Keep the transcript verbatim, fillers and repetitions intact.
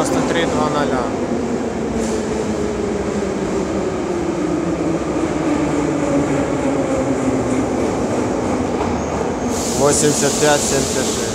девяносто три два ноль. восемьдесят пять семьдесят шесть.